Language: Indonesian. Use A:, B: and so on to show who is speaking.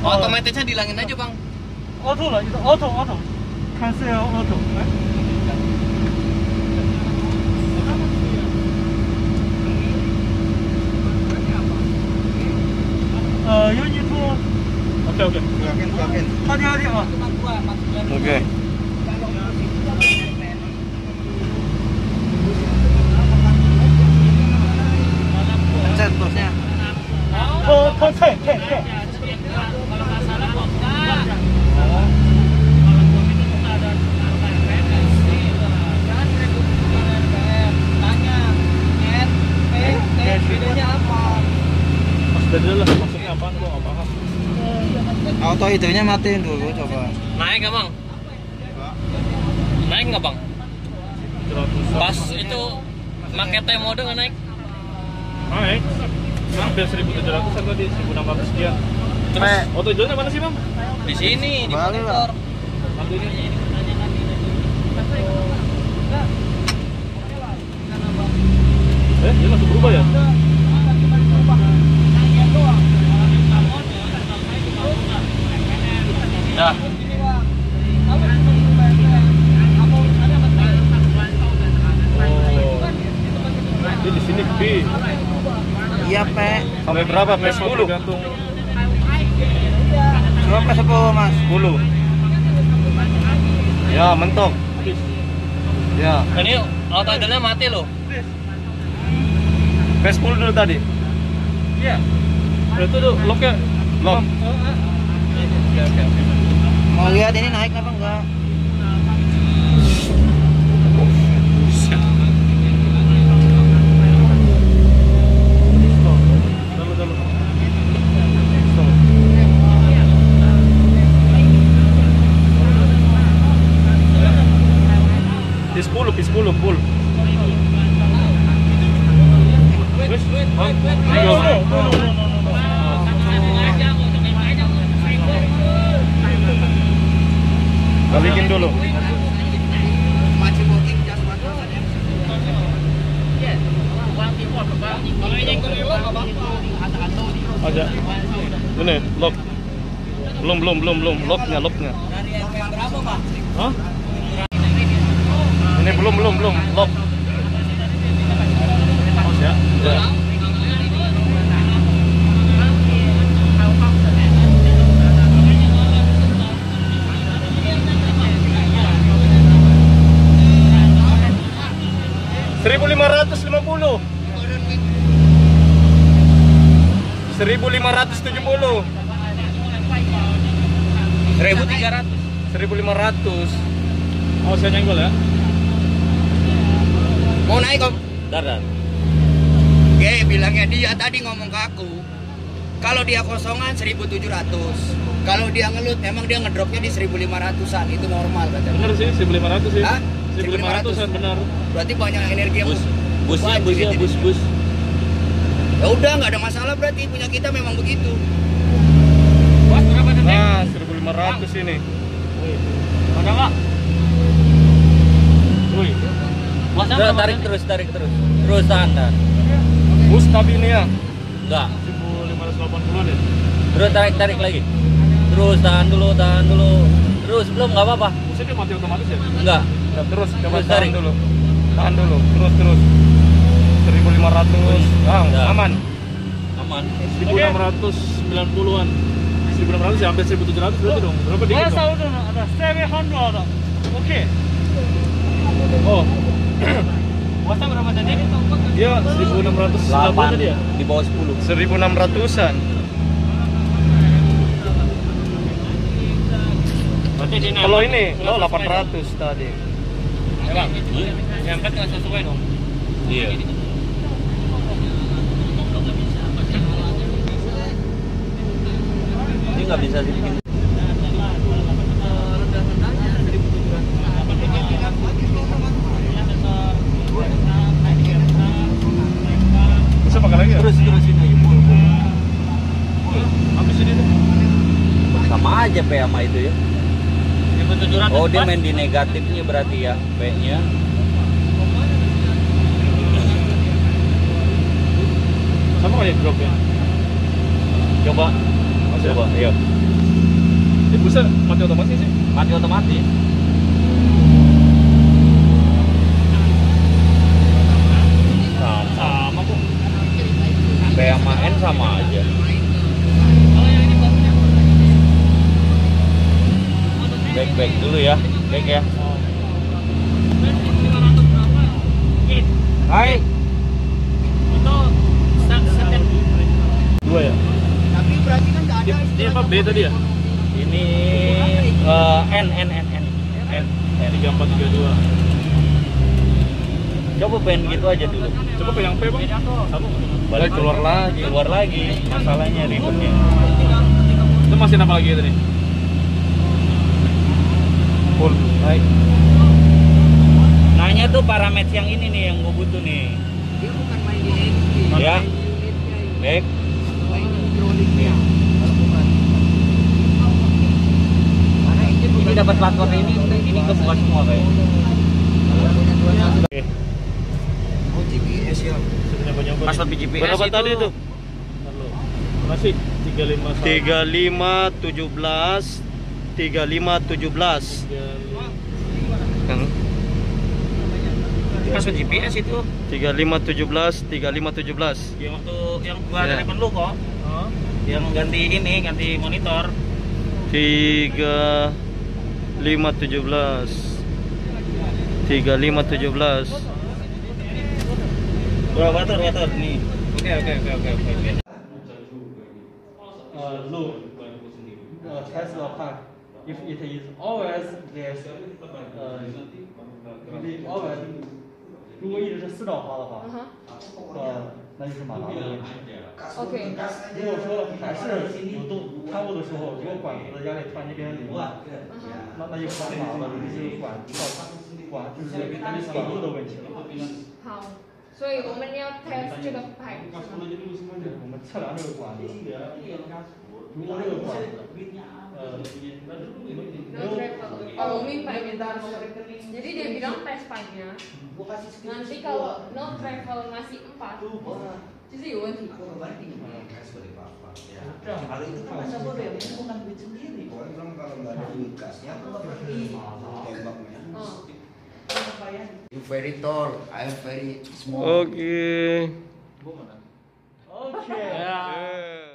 A: Otomatisnya dilangin aja bang.
B: Auto lah, itu auto. Cancel auto. Unit 2. Oke. Hati-hati mas.
C: Oke. Pencet bosnya.
B: Pencet.
D: Kalau nggak salah kok enggak. Bedanya apa?
B: Beda lah, maksudnya apaan gua nggak paham.
C: Auto hidungnya matiin dulu coba.
A: Naik nggak bang? Naik nggak bang? Pas itu pakai T mode nggak naik?
B: Naik. Hampir 1.700 atau di 1.600 sekian.
A: Terus
B: Auto hidungnya mana sih bang?
A: di sini di
C: Balik lah.
A: monitor.
B: Nanti ini. Dia langsung berubah ya?
A: Ya.
B: Dia di sini B.
C: Iya pe.
B: Sampai berapa? P10 gantung.
C: Berapa 10 mas?
B: 10. Ya mentok. Ya.
A: Ini auto idle-nya mati loh.
B: P10 dulu tadi. Iya. Itu tuh locknya. Lock. Oke.
C: Mau lihat ini naik apa enggak?
B: P10 full. Balikin dulu. Aja. Ini lock. Belum locknya. Hah? Ini belum lock. Oh, ya. 1.550. 1.570. 1.500. Oh, saya nyenggol ya.
A: Mau naik kok?
B: Dar.
A: Oke, bilangnya dia tadi ngomong ke aku. Kalau dia kosongan 1.700. Kalau dia ngelut, emang dia ngedropnya di 1.500-an. Itu normal katanya.
B: Bener sih, 1.500 sih.
A: Hah?
B: 1.500-an benar.
A: Berarti banyak energi yang
B: Busnya bus.
A: Ya udah, nggak ada masalah berarti punya kita memang begitu.
B: Nah, 1.500 ini.
A: Ada nggak?
B: Wih.
A: Tarik terus. Terus tahan.
B: Bus tapi ini ya.
A: Enggak.
B: 1.580 deh.
A: Terus tarik lagi. Terus tahan dulu. Terus belum nggak apa-apa.
B: Busnya dia mati otomatis ya?
A: Enggak.
B: Terus coba
A: Terus
B: tarik
A: tarik.
B: dulu. Tahan dulu. Terus. 1.500.
A: Ya.
B: Aman.
A: 1.690-an.
B: 1.600 ya, hampir 1.700 berarti dong. Berapa dikit dong?
E: ada 700 oke.
B: Oh,
E: Puasa berapa tadi?
B: dia 1.680 tadi ya?
A: Di bawah 10.
B: 1.600-an.
E: Berarti di
B: Kalau ini, 800 tadi.
E: Ya bang, yang kan nggak sesuai dong.
A: Iya. Ini nggak bisa dibikin.
B: Bisa pakai lagi ya?
A: Terusin aja.
B: Habis ini tuh.
A: Sama aja P sama itu ya.
E: 1.700.
A: Oh, dia main di negatifnya berarti ya, P-nya.
B: Sama kayak drop ya?
A: Coba.
B: Mas ya?
A: Coba, yuk.
B: Ini bisa mati otomatis sih.
E: Mati otomatis.
B: Sama kok.
E: B sama N sama aja. Back dulu ya. Back ya. Hai.
D: Itu setel.
B: 2 ya.
A: Tapi berarti kan nggak ada
B: Ini apa B tadi ya?
E: Ini N.
B: 3432.
E: Coba pengen gitu aja dulu.
B: Coba pegang P bang. Satu.
E: Balik keluar lagi. Masalahnya ribetnya.
B: Itu mesin apa lagi tadi?
E: Full. Baik. Nanya tuh parameter yang ini nih yang gue butuh nih.
A: dia bukan main di engine,
E: Ya.
A: main di unitnya ini.
E: Baik.
A: Main hidroliknya. Mana engine
E: Ini dapat platform ini kebuka semua kayaknya. Oke.
A: Oh GPS ya.
E: Password GPS
F: Berapa
E: itu.
F: tadi itu?
B: Masih 35.
F: 3517 3517
E: Password GPS itu
F: 3517 3517
E: yang waktu yang gua
F: Ya.
E: telepon lu kok. Yang ganti monitor.
F: 3517 3517
E: Berapa water nih. Oke.
C: look Tesla car if it is always this it always 如果一直是四道滑的话，那就是马达的问题。
G: OK，
C: 如果说还是有摊误的时候，如果管子的压力突然间变成0了，那就不管马达了，就是管就是管路的问题了。
G: 好，所以我们要 test 这个 pipe 是吗？
C: 我们测量这个管子，如果这个管子
G: No travel. Oh,明白明白. Jadi dia bilang test pipe-nya. Nanti kalau no travel masih 4, 就是有问题。
A: Kalau itu kan masa bodoh yang ini bukan duit sendiri. Orang bilang kalau nggak ada duit kasnya aku nggak pergi. Tembaknya. You very tall, I am very small.
F: Oke.
C: OK。
F: Ya.